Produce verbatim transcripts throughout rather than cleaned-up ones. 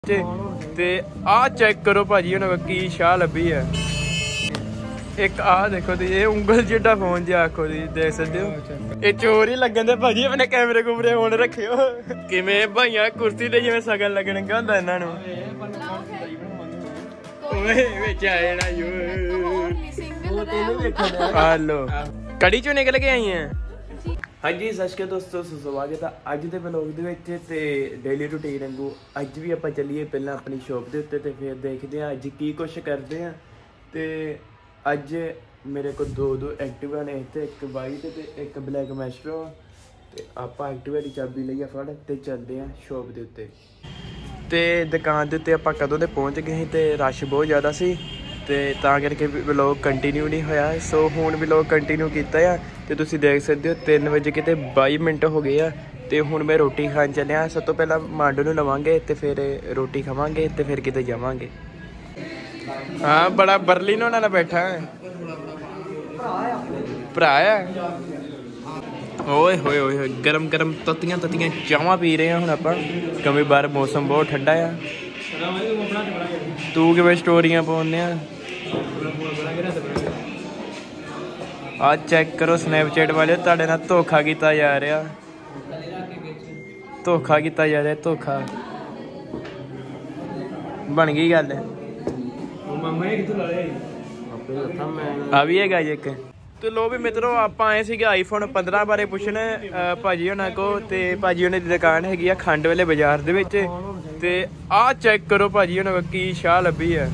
ਤੇ ਆ ਚੈੱਕ ਕਰੋ ਭਾਜੀ ਉਹਨਾਂ ਕੀ ਸ਼ਾਹ ਲੱਭੀ ਹੈ। ਇੱਕ ਆ ਦੇਖੋ ਤੇ ਇਹ ਉਂਗਲ ਜਿੱਡਾ ਫੋਨ ਜਿਹਾ ਆਖੋ ਜੀ ਦੇਖ ਸਕਦੇ ਹੋ। ਇਹ ਚੋਰ ਹੀ ਲੱਗਣ ਦੇ ਭਾਜੀ ਆਪਣੇ ਕੈਮਰੇ ਕੁਮਰੇ ਹੁਣ ਰੱਖਿਓ। ਕਿਵੇਂ ਭਾਈਆਂ ਕੁਰਸੀ ਤੇ ਜਿਵੇਂ ਸਗਨ ਲੱਗਣ ਹੁੰਦਾ ਇਹਨਾਂ ਨੂੰ। ਓਏ ਵਿੱਚ ਆਏ ਨਾ ਯੋ ਹਾਲੋ ਕੜੀ ਚੋਂ ਨਿਕਲ ਕੇ ਆਈ ਹੈ। ਹਾਂਜੀ ਸਤਿ ਸ਼੍ਰੀ ਅਕਾਲ ਦੋਸਤੋ, ਸਵਾਗਤ ਹੈ ਅੱਜ ਦੇ ਵਲੌਗ ਦੇ ਵਿੱਚ। ਤੇ ਡੇਲੀ ਰੂਟੀਨ ਵਾਂਗੂ ਅੱਜ ਵੀ ਆਪਾਂ ਚੱਲੀਏ ਪਹਿਲਾਂ ਆਪਣੀ ਸ਼ੌਪ ਦੇ ਉੱਤੇ ਤੇ ਫਿਰ ਦੇਖਦੇ ਹਾਂ ਅੱਜ ਕੀ ਕੁਛ ਕਰਦੇ ਹਾਂ। ਤੇ ਅੱਜ ਮੇਰੇ ਕੋਲ ਦੋ ਦੋ ਐਕਟਿਵਾ ਨੇ ਤੇ ਇੱਕ ਵਾਈਟ ਤੇ ਇੱਕ ਬਲੈਕ ਮੈਸਟਰੋ। ਤੇ ਆਪਾਂ ਐਕਟਿਵਾ ਦੀ ਚਾਬੀ ਲਈ ਆ ਫੜ ਤੇ ਚੱਲਦੇ ਹਾਂ ਸ਼ੌਪ ਦੇ ਉੱਤੇ। ਤੇ ਦੁਕਾਨ ਦੇ ਉੱਤੇ ਆਪਾਂ ਕਦੋਂ ਦੇ ਪਹੁੰਚ ਗਏ ਸੀ ਤੇ ਰਸ਼ ਬਹੁਤ ਜ਼ਿਆਦਾ ਸੀ ਤੇ ਤਾਂ ਕਰਕੇ ਵਲੌਗ ਕੰਟੀਨਿਊ ਨਹੀਂ ਹੋਇਆ। ਸੋ ਹੁਣ ਵਲੌਗ ਕੰਟੀਨਿਊ ਕੀਤਾ ਆ ਤੇ ਤੁਸੀਂ ਦੇਖ ਸਕਦੇ ਹੋ ਤਿੰਨ ਵਜੇ ਕਿਤੇ ਬਾਈ ਮਿੰਟ ਹੋ ਗਏ ਆ। ਤੇ ਹੁਣ ਮੈਂ ਰੋਟੀ ਖਾਣ ਚੱਲਿਆ। ਸਭ ਤੋਂ ਪਹਿਲਾਂ ਮਾਂਡੋ ਨੂੰ ਲਵਾਂਗੇ ਤੇ ਫਿਰ ਰੋਟੀ ਖਾਵਾਂਗੇ ਤੇ ਫਿਰ ਕਿਤੇ ਜਾਵਾਂਗੇ। ਹਾਂ ਬੜਾ ਬਰਲਿਨ ਉਹਨਾਂ ਨਾਲ ਬੈਠਾ ਹੈ ਭਰਾ ਆ। ਓਏ ਹੋਏ ਹੋਏ ਹੋਏ ਗਰਮ ਗਰਮ ਤੱਤੀਆਂ ਤੱਤੀਆਂ ਚਾਵਾਂ ਪੀ ਰਹੇ ਹਾਂ ਹੁਣ ਆਪਾਂ ਕਿਉਂਕਿ ਬਾਹਰ ਮੌਸਮ ਬਹੁਤ ਠੰਡਾ ਆ। ਤੂੰ ਕਿਵੇਂ ਸਟੋਰੀਆਂ ਪਾਉਂਦੇ ਆ ਆ ਚੈੱਕ ਕਰੋ ਸਨੈਪਚੈਟ ਵਾਲੇ ਤੁਹਾਡੇ ਨਾਲ ਧੋਖਾ ਕੀਤਾ ਜਾ ਰਿਹਾ। ਧੋਖਾ ਕੀਤਾ ਜਾ ਰਿਹਾ ਧੋਖਾ। ਬਣ ਗਈ ਗੱਲ ਆ ਵੀ ਹੈਗਾ ਜੀ ਇੱਕ। ਤੇ ਲੋ ਵੀ ਮਿੱਤਰੋ ਆਪਾਂ ਆਏ ਸੀਗੇ ਆਈਫੋਨ ਪੰਦਰਾਂ ਬਾਰੇ ਪੁੱਛਣ ਭਾਜੀ ਉਹਨਾਂ ਕੋਲ। ਤੇ ਭਾਜੀ ਉਹਨਾਂ ਦੀ ਦੁਕਾਨ ਹੈਗੀ ਆ ਖੰਡ ਵਾਲੇ ਬਾਜ਼ਾਰ ਦੇ ਵਿੱਚ। ਤੇ ਆਹ ਚੈੱਕ ਕਰੋ ਭਾਜੀ ਉਹਨਾਂ ਕੋਲ ਕੀ ਸ਼ਾਹ ਲੱਭੀ ਹੈ।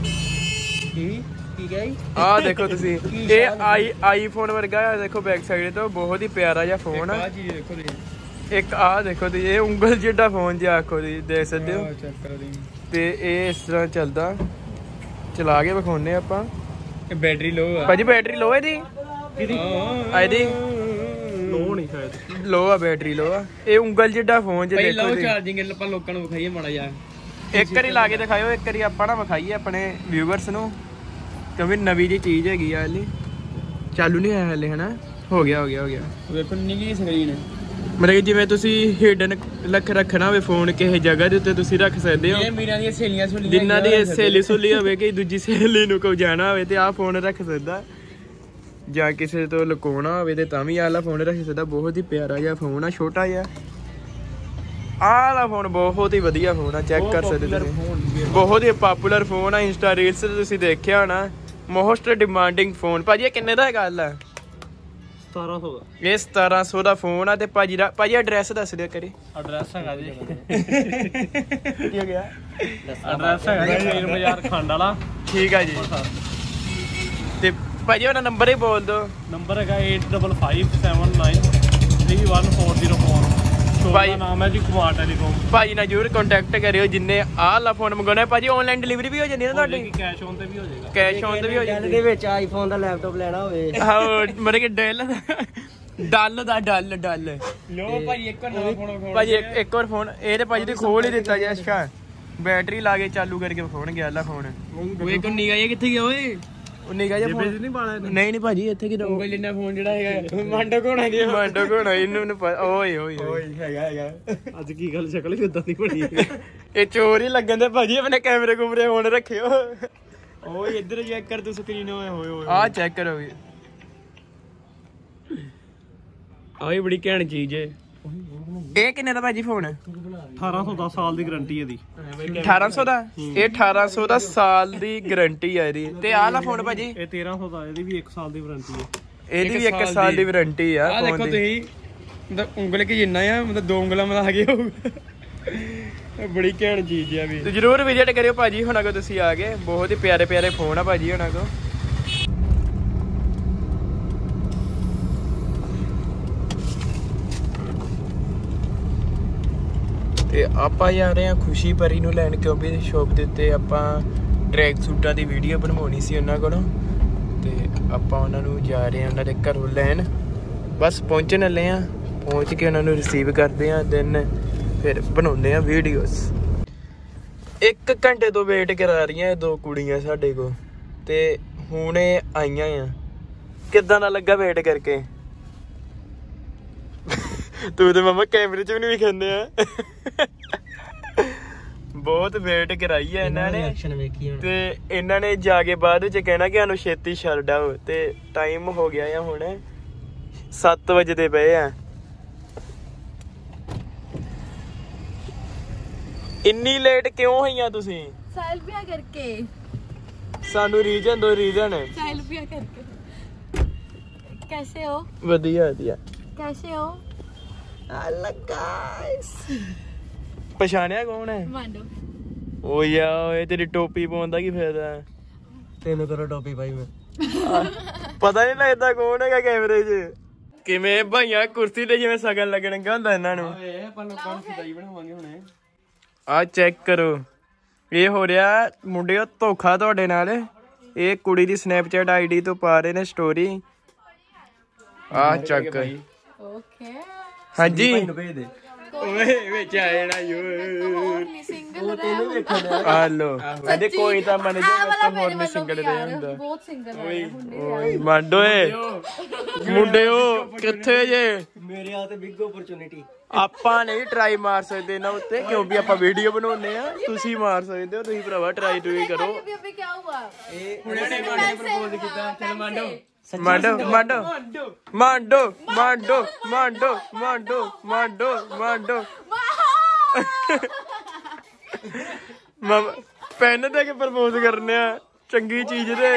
ਆਹ ਦੇਖੋ ਤੁਸੀਂ ਇਹ ਆਈ ਆਈਫੋਨ ਵਰਗਾ ਆ ਦੇਖੋ ਬੈਕ ਸਾਈਡ ਤੋਂ ਬਹੁਤ ਹੀ ਪਿਆਰਾ ਜਿਹਾ ਫੋਨ ਆ। ਇੱਕ ਆਹ ਦੇਖੋ ਤੁਸੀਂ ਇਹ ਉਂਗਲ ਜਿੱਡਾ ਫੋਨ ਜਿਹਾ ਆਖੋ ਜੀ ਦੇਖ ਸਕਦੇ ਹੋ। ਤੇ ਇਹ ਇਸ ਤਰ੍ਹਾਂ ਚੱਲਦਾ ਚਲਾ ਕੇ ਵਿਖਾਉਂਦੇ ਆਪਾਂ। ਬੈਟਰੀ ਲੋ ਆ ਭਾਜੀ ਬੈਟਰੀ ਲੋ ਇਹਦੀ ਇਹਦੀ ਲੋ ਨਹੀਂ ਸ਼ਾਇਦ ਲੋ ਆ ਬੈਟਰੀ ਲੋ ਆ। ਇਹ ਉਂਗਲ ਜਿੱਡਾ ਫੋਨ ਜੇ ਦੇਖੋ ਚਾਰਜਿੰਗ ਆਪਾਂ ਲੋਕਾਂ ਨੂੰ ਵਿਖਾਈਏ ਮਾੜਾ ਜਿਹਾ। ਇੱਕ ਵਾਰੀ ਲਾ ਕੇ ਦਿਖਾਇਓ ਇੱਕ ਵਾਰੀ ਆਪਾਂ ਨਾ ਵਿਖਾਈਏ ਆਪਣੇ ਵਿਊਵਰਸ ਨੂੰ ਕਿਉਂਕਿ ਨਵੀਂ ਜਿਹੀ ਚੀਜ਼ ਹੈਗੀ ਆ। ਹਲੇ ਚਾਲੂ ਨਹੀਂ ਹੋਇਆ ਹਲੇ ਹਨਾ। ਹੋ ਗਿਆ ਹੋ ਗਿਆ ਹੋ ਗਿਆ ਵੇਖੋ ਨਿੱਕੀ ਸਕਰੀਨ ਮਤਲਬ ਕਿ ਜਿਵੇਂ ਤੁਸੀਂ ਹਿਡਨ ਲੱਖ ਰੱਖਣਾ ਹੋਵੇ ਫੋਨ ਕਿਸੇ ਜਗ੍ਹਾ ਦੇ ਉੱਤੇ ਤੁਸੀਂ ਰੱਖ ਸਕਦੇ ਹੋ। ਮੇਰੀਆਂ ਦੀਆਂ ਸਹੇਲੀਆਂ ਸੁਲੀਆਂ ਜਿਨ੍ਹਾਂ ਦੀ ਸਹੇਲੀ ਸੁਲੀ ਹੋਵੇ ਕਿ ਦੂਜੀ ਸਹੇਲੀ ਨੂੰ ਕੋਈ ਜਾਣਾ ਹੋਵੇ ਤੇ ਆਹ ਫੋਨ ਰੱਖ ਸਕਦਾ। ਜਾਂ ਕਿਸੇ ਤੋਂ ਲੁਕਾਉਣਾ ਹੋਵੇ ਤੇ ਤਾਂ ਵੀ ਆਹ ਵਾਲਾ ਫੋਨ ਰੱਖ ਸਕਦਾ। ਬਹੁਤ ਹੀ ਪਿਆਰਾ ਜਿਹਾ ਫੋਨ ਆ ਛੋਟਾ ਜਿਹਾ। ਆਹ ਵਾਲਾ ਫੋਨ ਬਹੁਤ ਹੀ ਵਧੀਆ ਫੋਨ ਆ ਚੈੱਕ ਕਰ ਸਕਦੇ ਤੁਸੀਂ। ਬਹੁਤ ਹੀ ਪਾਪੂਲਰ ਫੋਨ ਆ ਇੰਸਟਾ ਰੀਲਸ ਤੇ ਤੁਸੀਂ ਦੇਖਿਆ ਹੋਣਾ। ਮੋਸਟ ਡਿਮਾਂਡਿੰਗ ਫੋਨ ਭਾਜੀ ਇਹ ਕਿੰਨੇ ਦਾ ਹੈ ਗੱਲ ਆ? ਸਤਾਰਾਂ ਸੌ ਦਾ। ਇਹ ਸਤਾਰਾਂ ਸੌ ਦਾ ਫੋਨ ਆ। ਤੇ ਭਾਜੀ ਦਾ ਭਾਜੀ ਐਡਰੈਸ ਦੱਸ ਦਿਓ ਕਰੀ। ਐਡਰੈਸ ਹੈਗਾ ਜੀ ਕੀ ਹੋ ਗਿਆ? ਐਡਰੈਸ ਹੈਗਾ ਜੀ ਮੇਨ ਬਾਜ਼ਾਰ ਖੰਡ ਵਾਲਾ। ਠੀਕ ਆ ਜੀ। ਤੇ ਭਾਜੀ ਉਹਦਾ ਨੰਬਰ ਹੀ ਬੋਲ ਦਿਓ। ਨੰਬਰ ਹੈਗਾ eight five five seven nine three one four zero four। ਭਾਈ ਨਾਮ ਹੈ ਜੀ ਕੁਮਾਰ ਟੈਲੀਕਾਮ। ਭਾਜੀ ਨਾਲ ਜ਼ਰੂਰ ਕੰਟੈਕਟ ਕਰਿਓ ਜਿੰਨੇ ਆਹ ਵਾਲਾ ਫੋਨ ਮੰਗਾਉਣਾ। ਭਾਜੀ ਆਨਲਾਈਨ ਡਿਲੀਵਰੀ ਵੀ ਹੋ ਜਾਂਦੀ ਹੈ ਨਾ ਤੁਹਾਡੀ? ਕੈਸ਼ ਔਨ ਤੇ ਵੀ ਹੋ ਜਾਏਗਾ। ਕੈਸ਼ ਔਨ ਤੇ ਵੀ ਹੋ ਜਾਂਦੀ ਦੇ ਵਿੱਚ ਆਈਫੋਨ ਦਾ ਲੈਪਟਾਪ ਲੈਣਾ ਹੋਵੇ। ਹਾਂ ਮਤਲਬ ਕਿ ਡੈਲ ਡੱਲ ਦਾ ਡੱਲ ਡੱਲ ਲੋ ਭਾਜੀ ਇੱਕ ਨਵਾਂ ਫੋਨ ਭਾਜੀ ਇੱਕ ਹੋਰ ਫੋਨ ਇਹ ਤੇ ਭਾਜੀ ਤੇ ਖੋਲ ਹੀ ਦਿੱਤਾ ਜੀ। ਅੱਛਾ ਬੈਟਰੀ ਲਾ ਕੇ ਚਾਲੂ ਕਰਕੇ ਫੋਨ ਗਿਆ ਲਾ ਫੋਨ। ਓਏ ਕੋ ਨਿਗਾ ਇਹ ਕਿੱਥੇ ਗਿਆ ਓਏ? ਉਹ ਨਿਗਾ ਜਿਹਾ ਫੋਨ ਨਹੀਂ ਪਾਣਾ ਨਹੀਂ ਨਹੀਂ ਭਾਜੀ ਇੱਥੇ ਕਿ ਉਂਗਲ ਜਿੰਨਾ ਫੋਨ ਜਿਹੜਾ ਹੈਗਾ ਮਾਂਡੋ ਘੋਣਾ ਜੀ ਮਾਂਡੋ ਘੋਣਾ ਇਹਨੂੰ ਓਏ ਓਏ ਓਏ ਹੈਗਾ ਹੈਗਾ। ਅੱਜ ਕੀ ਗੱਲ ਸ਼ਕਲ ਹੀ ਉਦਾਂ ਦੀ ਬਣੀ ਇਹ ਚੋਰ ਹੀ ਲੱਗਣ ਦੇ ਭਾਜੀ ਆਪਣੇ ਕੈਮਰੇ ਕੁਮਰੇ ਹੁਣ ਰੱਖਿਓ। ਓਏ ਇੱਧਰ ਚੈੱਕ ਕਰ ਤੂੰ ਸਕਰੀਨ। ਓਏ ਹੋਏ ਹੋਏ ਆਹ ਚੈੱਕ ਕਰੋ ਵੀ ਆਹ ਵੀ ਬੜੀ ਘੈਂਟ ਚੀਜ਼ ਏ। ਇਹ ਕਿੰਨੇ ਦਾ ਭਾਜੀ ਫੋਨ? ਅਠਾਰਾਂ ਸੌ ਦਸ ਸਾਲ ਦੀ ਗਾਰੰਟੀ ਇਹਦੀ। ਅਠਾਰਾਂ ਸੌ ਦਾ? ਇਹ ਅਠਾਰਾਂ ਸੌ ਦਾ ਸਾਲ ਦੀ ਗਾਰੰਟੀ ਆ ਇਹਦੀ। ਤੇ ਆਹ ਵਾਲਾ ਫੋਨ ਭਾਜੀ ਇਹ ਤੇਰਾਂ ਸੌ ਦਾ। ਇਹਦੀ ਵੀ ਇੱਕ ਸਾਲ ਦੀ ਵਾਰੰਟੀ ਹੈ। ਇਹਦੀ ਵੀ ਇੱਕ ਸਾਲ ਦੀ ਵਾਰੰਟੀ ਆ। ਆਹ ਦੇਖੋ ਤੁਸੀਂ ਉਂਗਲ ਕੀ ਜਿੰਨਾ ਆ ਮਤਲਬ ਦੋ ਉਂਗਲਾਂ ਮਿਲਾ ਕੇ ਹੋਊਗਾ। ਬੜੀ ਘੈਂਟ ਚੀਜ਼ ਆ ਵੀ। ਤੇ ਜਰੂਰ ਵਿਜ਼ਿਟ ਕਰਿਓ ਭਾਜੀ ਹੁਣਾਂ ਕੋਲ ਤੁਸੀਂ ਆ ਕੇ। ਬਹੁਤ ਹੀ ਪਿਆਰੇ ਪਿਆਰੇ ਫੋਨ ਆ ਭਾਜੀ ਹੁਣਾਂ ਕੋਲ। ਤੇ ਆਪਾਂ ਜਾ ਰਹੇ ਹਾਂ ਖੁਸ਼ੀ ਪਰੀ ਨੂੰ ਲੈਣ ਕਿਉਂਕਿ ਸ਼ੌਪ ਦੇ ਉੱਤੇ ਆਪਾਂ ਟਰੈਕ ਸੂਟਾਂ ਦੀ ਵੀਡੀਓ ਬਣਵਾਉਣੀ ਸੀ ਉਹਨਾਂ ਕੋਲੋਂ। ਤੇ ਆਪਾਂ ਉਹਨਾਂ ਨੂੰ ਜਾ ਰਹੇ ਹਾਂ ਉਹਨਾਂ ਦੇ ਘਰੋਂ ਲੈਣ। ਬਸ ਪਹੁੰਚਣ ਵਾਲੇ ਹਾਂ। ਪਹੁੰਚ ਕੇ ਉਹਨਾਂ ਨੂੰ ਰਿਸੀਵ ਕਰਦੇ ਹਾਂ ਦੈਨ ਫਿਰ ਬਣਾਉਂਦੇ ਹਾਂ ਵੀਡੀਓਜ਼। ਇੱਕ ਘੰਟੇ ਤੋਂ ਵੇਟ ਕਰਾ ਰਹੀਆਂ ਇਹ ਦੋ ਕੁੜੀਆਂ ਸਾਡੇ ਕੋਲ ਤੇ ਹੁਣ ਇਹ ਆਈਆਂ ਆ। ਕਿੱਦਾਂ ਦਾ ਲੱਗਾ ਵੇਟ ਕਰਕੇ? ਤੂੰ ਤੇ ਮਮਾ ਕੈਮਰੇ ਚ ਵੀ ਨਹੀਂ ਵਿਖਾਉਂਦੇ ਆ। ਬਹੁਤ ਵੇਟ ਕਰਾਈ ਹੈ ਇਹਨਾਂ ਨੇ ਤੇ ਇਹਨਾਂ ਨੇ ਜਾ ਕੇ ਬਾਅਦ ਵਿੱਚ ਕਹਿਣਾ ਕਿ ਸਾਨੂੰ ਛੇਤੀ ਛੱਡ ਆਓ ਤੇ ਟਾਈਮ ਹੋ ਗਿਆ ਆ ਹੁਣ ਸੱਤ ਵਜੇ ਦੇ ਪਏ ਆ। ਇੰਨੀ ਲੇਟ ਕਿਉਂ ਹੋਈਆਂ ਤੁਸੀਂ? ਸੈਲਫੀਆਂ ਕਰਕੇ। ਸਾਨੂੰ ਰੀਜ਼ਨ ਦੋ ਰੀਜ਼ਨ। ਸੈਲਫੀਆਂ ਕਰਕੇ। कैसे हो? ਵਧੀਆ ਵਧੀਆ। कैसे हो? Hello guys. ਪਛਾਣਿਆ ਕੌਣ ਹੈ? ਮਾਂਡੋ। ਓ ਯਾਰ ਤੇਰੀ ਟੋਪੀ ਪਾਉਣ ਦਾ ਕੀ ਫਾਇਦਾ? ਤੈਨੂੰ ਕਰੋ ਟੋਪੀ ਪਾਈ ਮੈਂ। ਪਤਾ ਨਹੀਂ ਲੱਗਦਾ ਕੌਣ ਹੈਗਾ ਕੈਮਰੇ 'ਚ। ਕਿਵੇਂ ਭਾਈਆਂ ਕੁਰਸੀ ਤੇ ਜਿਵੇਂ ਸ਼ਗਨ ਲੱਗਣਗਾ ਹੁੰਦਾ ਇਹਨਾਂ ਨੂੰ। ਆਪਾਂ ਲੋਕਾਂ ਨੂੰ ਸਦਾਈ ਬਣਾਵਾਂਗੇ ਹੁਣੇ। ਆ ਚੈੱਕ ਕਰੋ ਇਹ ਹੋ ਰਿਹਾ ਮੁੰਡਿਓ ਧੋਖਾ ਤੁਹਾਡੇ ਨਾਲ। ਇਹ ਕੁੜੀ ਦੀ ਸਨੈਪਚੈਟ ਆਈਡੀ ਤੋਂ ਪਾ ਰਹੇ ਨੇ ਸਟੋਰੀ। ਆ ਚੱਕ ਓਕੇ ਹਾਂਜੀ ਭੇਜ ਦੇ। ਓਏ ਵਿੱਚ ਆਏ ਨਾ ਯੋ ਸਿੰਗਲ ਤੈਨੂੰ ਵੇਖਣ ਦਾ ਆ ਲੋ ਕਹਿੰਦੇ ਕੋਈ ਤਾਂ ਮਨ ਜੇ ਮੈਂ ਹੋਰ ਨਹੀਂ ਸਿੰਗਲ ਰਿਹਾ ਹੁੰਦਾ। ਬਹੁਤ ਸਿੰਗਲ ਆ ਹੁੰਦੇ ਮੰਡੋ ਏ ਮੁੰਡਿਓ ਕਿੱਥੇ ਜੇ? ਮੇਰੇ ਆ ਤੇ ਬਿਗ ਓਪਰਚੁਨਿਟੀ। ਆਪਾਂ ਨਹੀਂ ਟਰਾਈ ਮਾਰ ਸਕਦੇ ਇਹਨਾਂ ਉੱਤੇ ਕਿਉਂਕਿ ਆਪਾਂ ਵੀਡੀਓ ਬਣਾਉਂਦੇ ਆ। ਤੁਸੀਂ ਮਾਰ ਸਕਦੇ ਹੋ ਤੁਸੀਂ ਭਰਾਵਾ ਟਰਾਈ ਟੂਈ ਕਰੋ। ਅਭੀ ਅਭੀ ਕੀ ਹੁਆ? ਇਹ ਹੁਣੇ ਨੇ ਪ੍ਰਪੋਜ਼ ਕੀਤਾ। ਚਲ ਮਾਂਡੋ ਮਾਂਡੋ ਮਾਂਡੋ ਮਾਂਡੋ ਮਾਂਡੋ ਮਾਂਡੋ ਮਾਂਡੋ ਮਾਂਡੋ ਮਾਂਡੋ ਮਮ ਪੈਨ ਦੇ ਕੇ ਪ੍ਰਪੋਜ਼ ਕਰਨੇ ਆ ਚੰਗੀ ਚੀਜ਼ ਦੇ।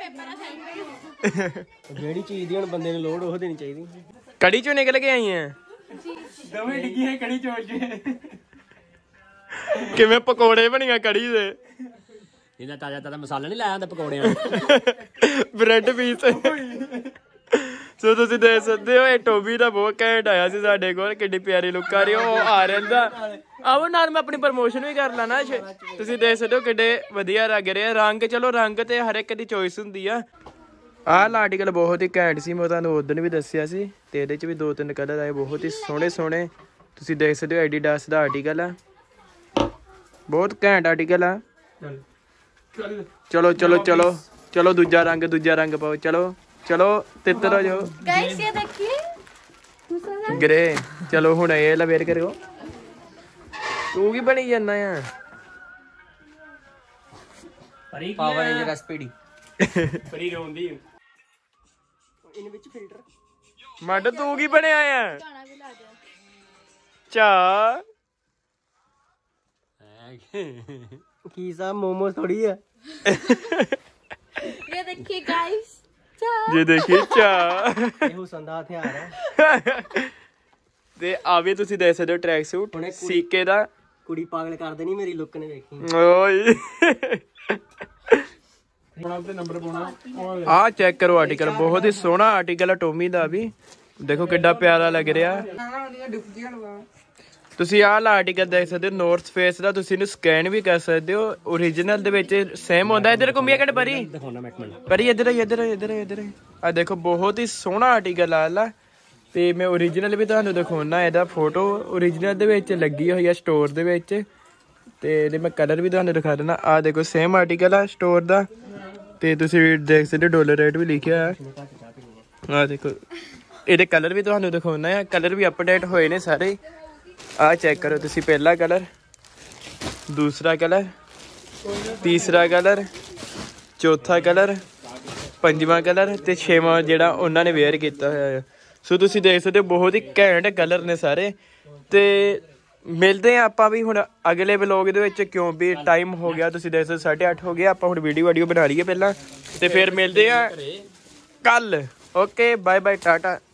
ਜਿਹੜੀ ਚੀਜ਼ ਦੀ ਹੁਣ ਬੰਦੇ ਨੂੰ ਲੋੜ ਉਹ ਦੇਣੀ ਚਾਹੀਦੀ। ਕੜੀ ਚੋਂ ਨਿਕਲ ਕੇ ਆਈ ਐ ਦੋਵੇਂ ਡਿੱਗੀਆਂ ਕੜੀ ਚੋਲ ਚ। ਕਿਵੇਂ ਪਕੌੜੇ ਬਣੀਆਂ ਕੜੀ ਦੇ? ਇਹਦਾ ਤਾਜ਼ਾ ਤਾਜ਼ਾ ਮਸਾਲਾ ਨਹੀਂ ਲਾਇਆ ਹੁੰਦਾ ਪਕੌੜਿਆਂ ਬ੍ਰੈਡ ਪੀਸ। ਸੋ ਤੁਸੀਂ ਦੇਖ ਸਕਦੇ ਹੋ ਇਹ ਟੋਬੀ ਦਾ ਬਹੁਤ ਘੈਂਟ ਆਇਆ ਸੀ ਸਾਡੇ ਕੋਲ। ਕਿੱਡੀ ਪਿਆਰੀ ਲੁੱਕ ਆ ਰਹੀ ਉਹ ਆ ਰਹਿੰਦਾ। ਆਓ ਨਾਲ ਮੈਂ ਆਪਣੀ ਪ੍ਰਮੋਸ਼ਨ ਵੀ ਕਰ ਲਾ ਨਾ। ਤੁਸੀਂ ਦੇਖ ਸਕਦੇ ਹੋ ਕਿੱਡੇ ਵਧੀਆ ਲੱਗ ਰਹੇ ਰੰਗ। ਚਲੋ ਰੰਗ ਤੇ ਹਰ ਇੱਕ ਦੀ ਚੋਇਸ ਹੁੰਦੀ ਆ। ਆਹ ਆਰਟੀਕਲ ਬਹੁਤ ਹੀ ਘੈਂਟ ਸੀ ਮੈਂ ਤੁਹਾਨੂੰ ਉਦੋਂ ਵੀ ਦੱਸਿਆ ਸੀ ਤੇ ਇਹਦੇ 'ਚ ਵੀ ਦੋ ਤਿੰਨ ਕਲਰ ਆਏ ਬਹੁਤ ਹੀ ਸੋਹਣੇ ਸੋਹਣੇ। ਤੁਸੀਂ ਦੇਖ ਸਕਦੇ ਹੋ ਐਡੀਡਾਸ ਦਾ ਆਰਟੀਕਲ ਆ ਬਹੁਤ ਘੈਂਟ ਆਰਟੀਕਲ ਆ। ਚਲੋ ਚਲੋ ਚਲੋ ਚਲੋ ਦੂਜਾ ਰੰਗ ਦੂਜਾ ਰੰਗ ਪਾਓ। ਚਲੋ ਚਲੋ ਤਿੱਤਰ ਹੋ ਜਾਓ गाइस ये देखिए दूसरा रंग ਗਰੇ। ਚਲੋ ਹੁਣ ਇਹ ਲਵੇਰ ਕਰਿਓ। ਤੂੰ ਕੀ ਬਣੀ ਜਾਂਦਾ ਆ? ਪਰੀ ਪਾਵਰ ਰੇਂਜਰ ਐਸਪੀਡੀ ਪਰੀ ਰੋਂਦੀ ਇਹਨੇ ਵਿੱਚ ਫਿਲਟਰ। ਮੱਡ ਤੂੰ ਕੀ ਬਣਿਆ ਆ? गाना भी ला दो। ਚਾ ਕੀ ਸਾ ਮੋਮੋਸ ਥੋੜੀ ਆ। ये देखिए गाइस ਜੇ ਦੇਖੀ ਚਾ ਇਹ ਹੁਸਨ ਦਾ ਹਥਿਆਰ ਹੈ। ਤੇ ਆ ਵੀ ਤੁਸੀਂ ਦੇਖ ਸਕਦੇ ਹੋ ਟਰੈਕ ਸੂਟ ਸੀਕੇ ਦਾ। ਕੁੜੀ ਪਾਗਲ ਕਰ ਦੇਣੀ ਮੇਰੀ ਲੁੱਕ ਨੇ ਵੇਖੀ। ਓਏ ਤੇ ਨੰਬਰ ਪਾਉਣਾ। ਆ ਚੈੱਕ ਕਰੋ ਆਰਟੀਕਲ ਬਹੁਤ ਹੀ ਸੋਹਣਾ ਆਰਟੀਕਲ ਹੈ ਟੋਮੀ ਦਾ ਵੀ। ਦੇਖੋ ਕਿੱਡਾ ਪਿਆਰਾ ਲੱਗ ਰਿਹਾ। ਤੁਸੀਂ ਆਹ ਆਰਟੀਕਲ ਦੇਖ ਸਕਦੇ ਹੋ ਨੋਰਥ ਫੇਸ ਦਾ। ਤੁਸੀਂ ਇਹਨੂੰ ਸਕੈਨ ਵੀ ਕਰ ਸਕਦੇ ਹੋ। ਓਰੀਜਨਲ ਦੇ ਵਿੱਚ ਸੇਮ ਹੁੰਦਾ। ਇੱਧਰ ਘੁੰਮੀਆ ਕਿਹੜੇ ਪਰੀ ਦਿਖਾਉਣਾ ਮੈਂ ਇੱਕ ਮਿੰਟ। ਪਰੀ ਇੱਧਰ ਇੱਧਰ ਇੱਧਰ ਇੱਧਰ ਆ ਦੇਖੋ ਬਹੁਤ ਹੀ ਸੋਹਣਾ ਆਰਟੀਕਲ ਆ ਲਾ। ਤੇ ਮੈਂ ਓਰੀਜਨਲ ਵੀ ਤੁਹਾਨੂੰ ਦਿਖਾਉਣਾ ਇਹਦਾ ਫੋਟੋ ਓਰੀਜਨਲ ਦੇ ਵਿੱਚ ਲੱਗੀ ਹੋਈ ਆ ਸਟੋਰ ਦੇ ਵਿੱਚ। ਤੇ ਇਹਦੇ ਮੈਂ ਕਲਰ ਵੀ ਤੁਹਾਨੂੰ ਦਿਖਾ ਦਿੰਦਾ। ਆ ਦੇਖੋ ਸੇਮ ਆਰਟੀਕਲ ਆ ਸਟੋਰ ਦਾ ਤੇ ਤੁਸੀਂ ਦੇਖ ਸਕਦੇ ਡਾਲਰ ਰੇਟ ਵੀ ਲਿਖਿਆ ਹੈ। ਆ ਦੇਖੋ ਇਹਦੇ ਕਲਰ ਵੀ ਤੁਹਾਨੂੰ ਦਿਖਾਉਣਾ ਆ। ਕਲਰ ਵੀ ਅਪਡੇਟ ਹੋਏ ਨੇ ਸਾਰੇ। ਆ ਚੈੱਕ ਕਰੋ ਤੁਸੀਂ ਪਹਿਲਾ ਕਲਰ ਦੂਸਰਾ ਕਲਰ ਤੀਸਰਾ ਕਲਰ ਚੌਥਾ ਕਲਰ ਪੰਜਵਾਂ ਕਲਰ ਤੇ ਛੇਵਾਂ ਜਿਹੜਾ ਉਹਨਾਂ ਨੇ ਵੇਅਰ ਕੀਤਾ ਹੋਇਆ ਆ। ਸੋ ਤੁਸੀਂ ਦੇਖ ਸਕਦੇ ਹੋ ਬਹੁਤ ਹੀ ਘੈਂਟ ਕਲਰ ਨੇ ਸਾਰੇ। ਤੇ ਮਿਲਦੇ ਆ ਆਪਾਂ ਵੀ ਹੁਣ ਅਗਲੇ ਵਲੋਗ ਦੇ ਵਿੱਚ ਕਿਉਂ ਵੀ ਟਾਈਮ ਹੋ ਗਿਆ। ਤੁਸੀਂ ਦੇਖ ਸਕਦੇ ਸਾਢੇ ਅੱਠ ਹੋ ਗਿਆ। ਆਪਾਂ ਹੁਣ ਵੀਡੀਓ ਵਾਡੀਓ ਬਣਾ ਲਈਏ ਪਹਿਲਾਂ ਤੇ ਫਿਰ ਮਿਲਦੇ ਆ ਕੱਲ। Okay bye bye Tata.